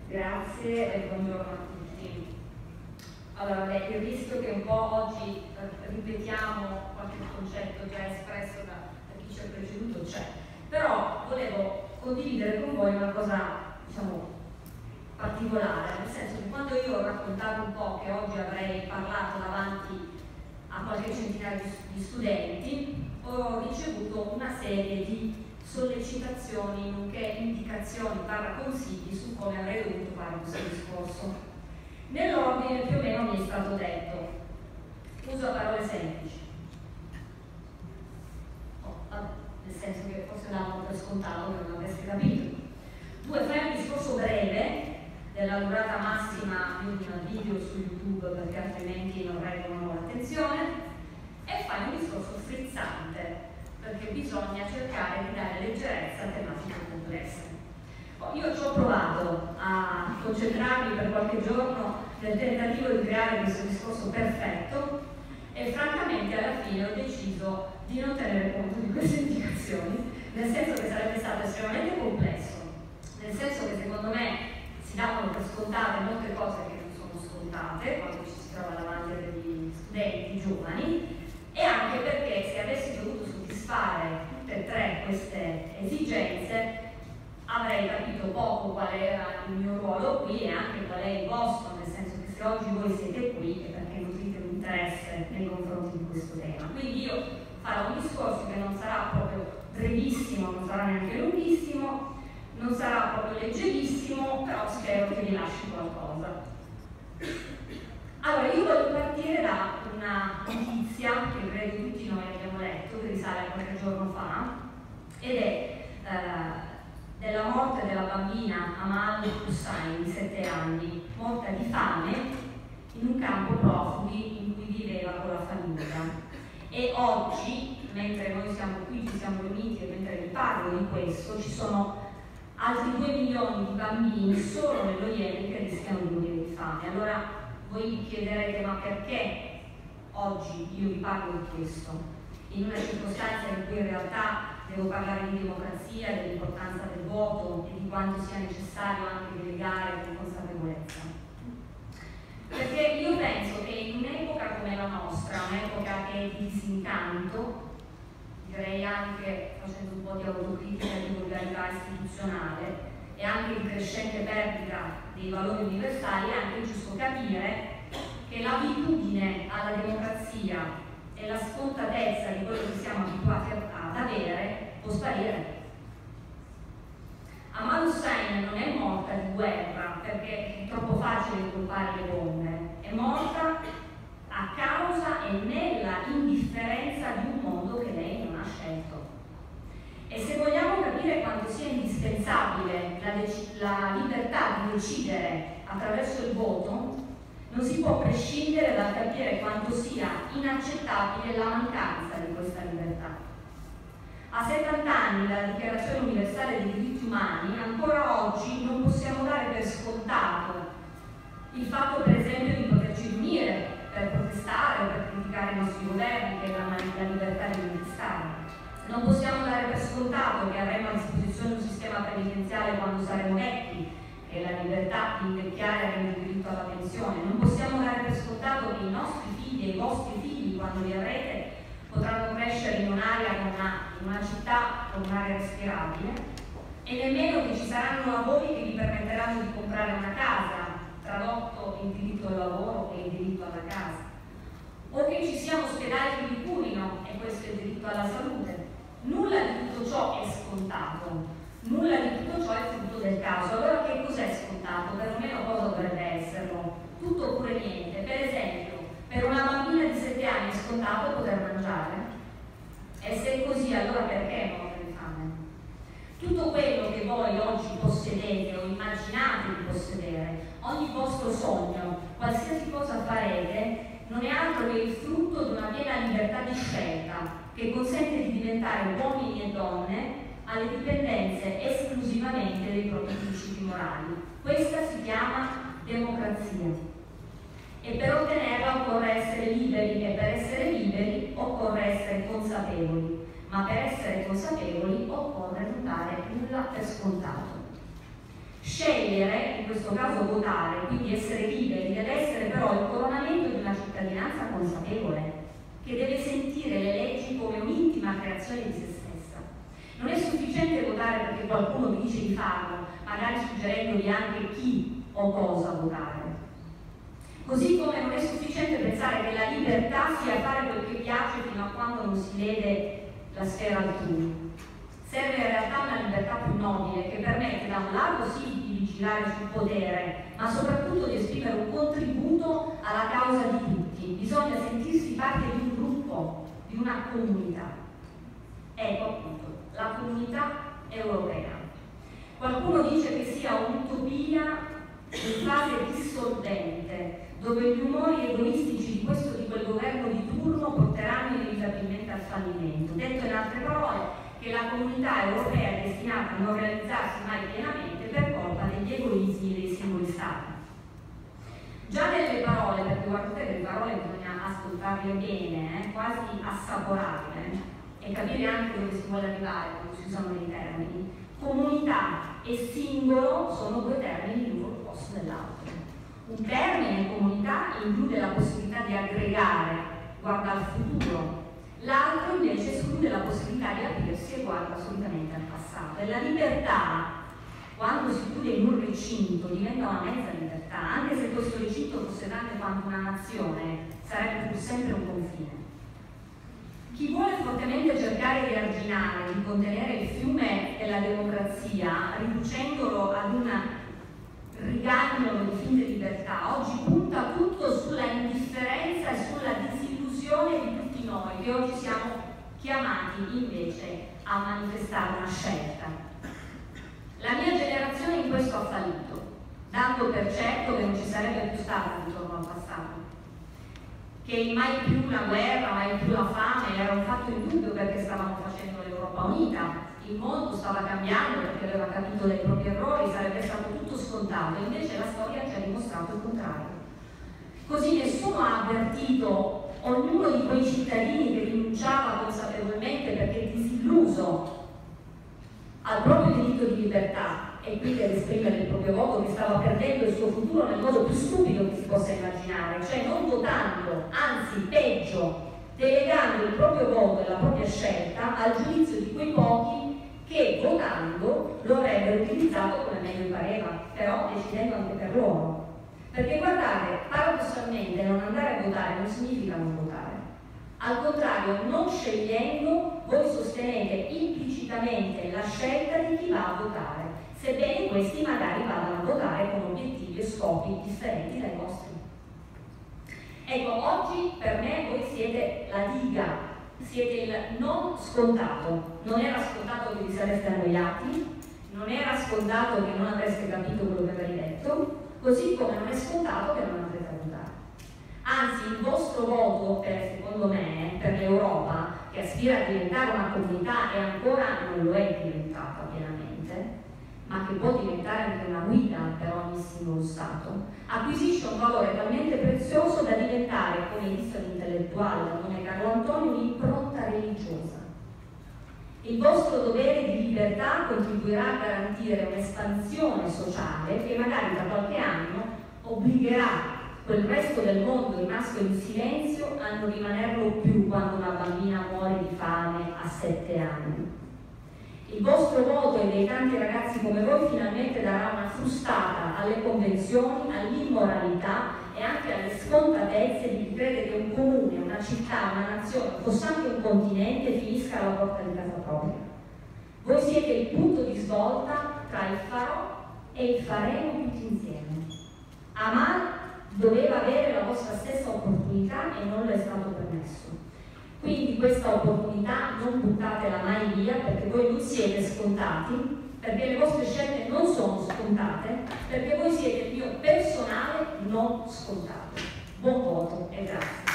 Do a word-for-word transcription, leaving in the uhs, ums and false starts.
Grazie e buongiorno a tutti. Allora, beh, il rischio che un po' oggi ripetiamo qualche concetto già espresso da, da chi ci ha preceduto c'è, però volevo condividere con voi una cosa, diciamo, particolare, nel senso che quando io ho raccontato un po' che oggi avrei parlato davanti a qualche centinaio di studenti, ho ricevuto una serie di sollecitazioni, nonché indicazioni barra consigli su come avrei dovuto fare questo discorso. Nell'ordine più o meno mi è stato detto, uso parole semplici, oh, vabbè, nel senso che forse davano per scontato che non avreste capito. Due, fai un discorso breve, della durata massima di un video su YouTube perché altrimenti non reggono l'attenzione, e fai un discorso frizzante perché bisogna cercare di dare leggerezza a tematiche complesse. Io ci ho provato a concentrarmi per qualche giorno nel tentativo di creare questo discorso perfetto e francamente alla fine ho deciso di non tenere conto di queste indicazioni, nel senso che sarebbe stato estremamente complesso, nel senso che secondo me si davano per scontate molte cose che non sono scontate quando ci si trova davanti a degli studenti giovani, e anche perché se avessi dovuto soddisfare tutte e tre queste esigenze avrei capito poco qual era il mio ruolo qui e anche qual è il vostro, nel senso che se oggi voi siete qui è perché nutrite un interesse nei confronti di questo tema. Quindi io farò un discorso che non sarà proprio brevissimo, non sarà neanche lunghissimo, non sarà proprio leggerissimo, però spero che vi lasci qualcosa. Allora, io voglio partire da una notizia che credo tutti noi abbiamo letto, che risale a qualche giorno fa, ed è eh, della morte della bambina Amal Hussain di sette anni, morta di fame in un campo profughi in cui viveva con la famiglia. E oggi, mentre noi siamo qui, ci siamo riuniti e mentre vi parlo di questo, ci sono altri due milioni di bambini solo nello Yemen che rischiano di morire di fame. Allora voi mi chiederete ma perché oggi io vi parlo di questo? In una circostanza in cui in realtà devo parlare di democrazia, dell'importanza del voto e di quanto sia necessario anche delegare con consapevolezza. Perché io penso che in un'epoca come la nostra, un'epoca che è di disincanto, direi anche facendo un po' di autocritica e di volgarità istituzionale e anche di crescente perdita dei valori universali, è anche giusto capire che l'abitudine alla democrazia e la scontatezza di quello che siamo abituati ad avere può sparire. Amal Hussain non è morta di guerra perché è troppo facile incolpare le bombe, è morta a causa e nella indifferenza di un mondo che lei non ha scelto. E se vogliamo capire quanto sia indispensabile la, la libertà di decidere attraverso il voto, non si può prescindere dal capire quanto sia inaccettabile la mancanza di questa libertà. A settanta anni dalla Dichiarazione Universale dei Diritti Umani, ancora oggi non possiamo dare per scontato il fatto, per esempio, di poterci riunire per protestare o per criticare i nostri governi, che è la, la libertà di manifestare. Non possiamo dare per scontato che avremo a disposizione un sistema penitenziale quando saremo vecchi, che è la libertà di invecchiare e avere il diritto alla pensione. Non possiamo dare per scontato che i nostri figli e i vostri figli, quando li avrete, potranno crescere in un'area con una, in una città con un'area respirabile, e nemmeno che ci saranno lavori che vi permetteranno di comprare una casa, tradotto il diritto al lavoro e il diritto alla casa, o che ci siano ospedali che vi curino, e questo è il diritto alla salute. Nulla di tutto ciò è scontato, nulla di tutto ciò è frutto del caso. Allora che cos'è scontato? Perlomeno cosa dovrebbe esserlo? Tutto oppure niente. Per esempio, per una bambina di sette anni è scontato poter mangiare? E se è così, allora perché è morta di fame? Tutto quello che voi oggi possedete o immaginate di possedere, ogni vostro sogno, qualsiasi cosa farete, non è altro che il frutto di una piena libertà di scelta che consente di diventare uomini e donne alle dipendenze esclusivamente dei propri principi morali. Questa si chiama democrazia. E per ottenerla occorre essere liberi, e per essere liberi occorre essere consapevoli, ma per essere consapevoli occorre non dare nulla per scontato. Scegliere, in questo caso votare, quindi essere liberi, deve essere però il coronamento di una cittadinanza consapevole, che deve sentire le leggi come un'intima creazione di se stessa. Non è sufficiente votare perché qualcuno vi dice di farlo, magari suggerendovi anche chi o cosa votare. Così come non è sufficiente pensare che la libertà sia fare quel che piace fino a quando non si lede la sfera altrui. Serve in realtà una libertà più nobile che permette da un lato sì di vigilare sul potere, ma soprattutto di esprimere un contributo alla causa di tutti. Bisogna sentirsi parte di un gruppo, di una comunità. Ecco appunto, la comunità europea. Qualcuno dice che sia un'utopia in fase dissolvente, dove gli umori egoistici di questo o di quel governo di turno porteranno inevitabilmente al fallimento. Detto in altre parole, che la comunità europea è destinata a non realizzarsi mai pienamente per colpa degli egoismi dei singoli stati. Già nelle parole, perché guardate che le parole bisogna ascoltarle bene, eh, quasi assaporarle e capire anche dove si vuole arrivare quando si usano dei termini. Comunità e singolo sono due termini l'uno opposto dell'altro. Un termine, comunità, include la possibilità di aggregare, guarda al futuro. L'altro invece esclude la possibilità di aprirsi e guarda assolutamente al passato. E la libertà, quando si chiude in un recinto, diventa una mezza libertà, anche se questo recinto fosse grande quanto una nazione, sarebbe pur sempre un confine. Chi vuole fortemente cercare di arginare, di contenere il fiume della democrazia, riducendolo ad un rigagnolo di finte libertà, oggi punta tutto sulla indifferenza e sulla disillusione di tutti noi, che oggi siamo chiamati invece a manifestare una scelta. La mia generazione in questo ha fallito, dando per certo che non ci sarebbe più stato un ritorno al passato, che mai più la guerra, mai più la fame era un fatto indubbio perché stavamo facendo l'Europa unita, il mondo stava cambiando perché aveva capito dai propri errori, sarebbe stato tutto scontato, invece la storia ci ha dimostrato il contrario. Così nessuno ha avvertito ognuno di quei cittadini che rinunciava consapevolmente perché disilluso al proprio diritto di libertà e quindi ad esprimere il proprio voto, che stava perdendo il suo futuro nel modo più stupido che si possa immaginare, cioè non votando, anzi peggio, delegando il proprio voto e la propria scelta al giudizio di quei pochi che votando lo avrebbero utilizzato come meglio gli pareva, però decidendo anche per loro. Perché guardate, paradossalmente non andare a votare non significa non votare. Al contrario, non scegliendo, voi sostenete implicitamente la scelta di chi va a votare, sebbene questi magari vadano a votare con obiettivi e scopi differenti dai vostri. Ecco, oggi per me voi siete la diga, siete il non scontato. Non era scontato che vi sareste annoiati, non era scontato che non avreste capito quello che avrei detto, così come non è scontato che non andrete a votare. Anzi, il vostro voto, per, secondo me, per l'Europa, che aspira a diventare una comunità e ancora non lo è diventata pienamente, ma che può diventare anche una guida per ogni singolo Stato, acquisisce un valore talmente prezioso da diventare, come disse un intellettuale dal nome Carlo Antonio, un'impronta religiosa. Il vostro dovere di libertà contribuirà a garantire un'espansione sociale che magari tra qualche anno obbligherà quel resto del mondo rimasto in silenzio a non rimanerlo più quando una bambina muore di fame a sette anni. Il vostro voto e dei tanti ragazzi come voi finalmente darà una frustata alle convenzioni, all'immoralità e anche alle scontatezze di chi crede che un comune, una città, una nazione, fosse anche un continente, finisca alla porta di casa propria. Voi siete il punto di svolta tra il farò e il faremo tutti insieme. Amal doveva avere la vostra stessa opportunità e non le è stato permesso. Quindi questa opportunità non buttatela mai via, perché voi non siete scontati, perché le vostre scelte non sono scontate, perché voi siete il mio personale non scontato. Buon voto e grazie.